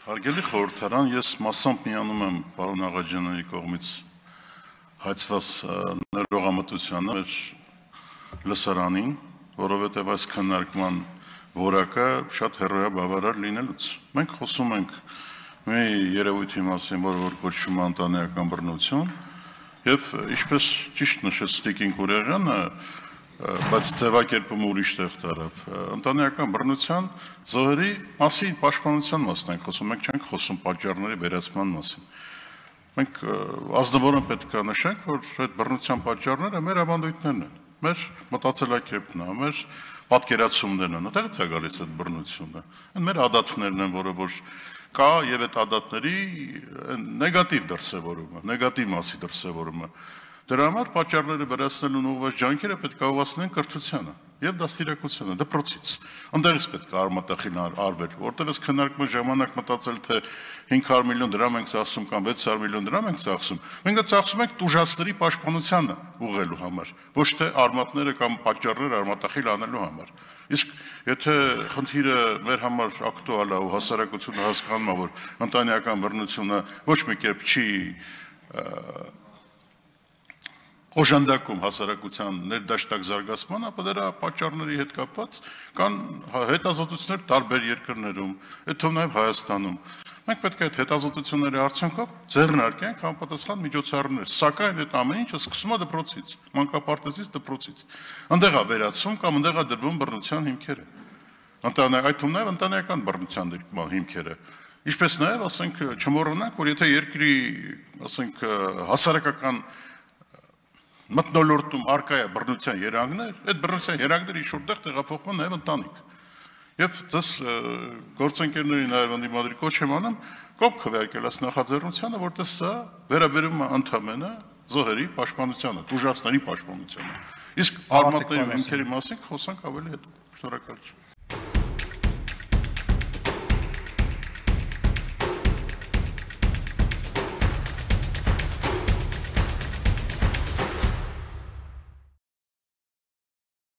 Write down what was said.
Հարգելի խորհրդարան, ես մասամբ միանում եմ պարոն Աղաջանյանի կողմից հայցված ներողամտությանը մեր լսարանին, որովհետև այս քննարկման որակը շատ հեռուաբավարար լինելուց։ Մենք խոսում ենք մի երևույթի մասին, որ կոչվում է ընտանեկան բռնություն, եւ ինչպես ճիշտ նշեց Տիկին Կուրեղյանը, բայց ձևակերպումը ուրիշ տեղ տարավ։ Ընտանեկան բռնության զոհերի մասին պաշտպանության մասն ենք խոսում, մենք չենք խոսում պատճառների վերացման մասին։ Մենք ազնվորեն պետք է նշենք, որ այդ բռնության պատճառները մեր ավանդույթներն են, մեր մտածելակերպն է, մեր պատկերացումներն են, այդտեղից է գալիս այդ բռնությունը։ Այն մեր ադատներն են, որը որ կա եւ այդ ադատների նեգատիվ դրսեւորումը, նեգատիվ մասի դրսեւորումը։ Դրա համար պատճառները վերացնելուն ուղղված ջանքերը պետք է ուղղացնեն կրթությանը եւ դաստիարակությանը, դպրոցից։ Այնտեղից պետք է արմատախիլ արվեր, որտեղ ես քննարկման ժամանակ մտածել թե 500 միլիոն դրամ ենք ծախսում կամ 600 միլիոն դրամ ենք ծախսում։ Մենք դա ծախսում ենք տուժածների պաշտպանությանը ուղղելու համար, ոչ թե արմատները կամ պատճառները արմատախիլ անելու համար։ Իսկ եթե խնդիրը մեր համար ակտուալ է ու հասարակությունը հասկանում է, որ ընտանեկան բռնությունը ոչ մի կերպ չի օժանդակում հասարակության ներդաշտակ զարգացման, ապա դրա պատճառների հետ կապված կան հետազոտություններ տարբեր երկրներում, այդ թվում նաև Հայաստանում։ Մենք պետք է այդ հետազոտությունների արդյունքով ձեռնարկենք համապատասխան միջոցառումներ, սակայն այդ ամեն ինչը սկսում է դպրոցից, մանկապարտեզից դպրոցից։ Այնտեղ է վերացում կամ այնտեղ է դրվում բռնության հիմքերը։ Այդ թվում նաև ընտանեկան բռնության հիմքերը։ Ինչպես նաև, ասենք, չմոռանանք, որ եթե երկրի, ասենք, հասարակական մթնոլորտում արկա է բռնության երանգներ, այդ բռնության երանգները ինչ-որտեղ տեղափոխվում նաև ընտանիք։ Եվ ձեզ գործընկերների նաև ընդդիմադիր կոչ եմ անում, կողմ քվեարկել այս նախաձեռնությանը, որտեղ սա վերաբերում է ընդամենը զոհերի պաշտպանությանը, տուժածների պաշտպանությանը։ Իսկ արմատների հիմքերի մասին խոսանք ավելի հետո։ Շնորհակալություն։